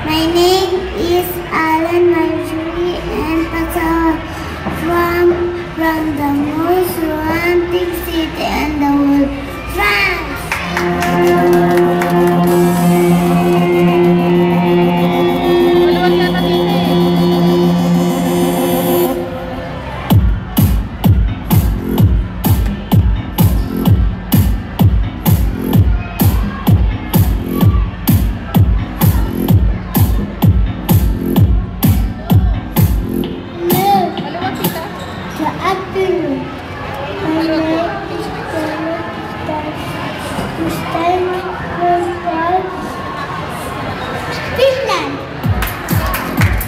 My name is Alan Marjorie and Pasal from the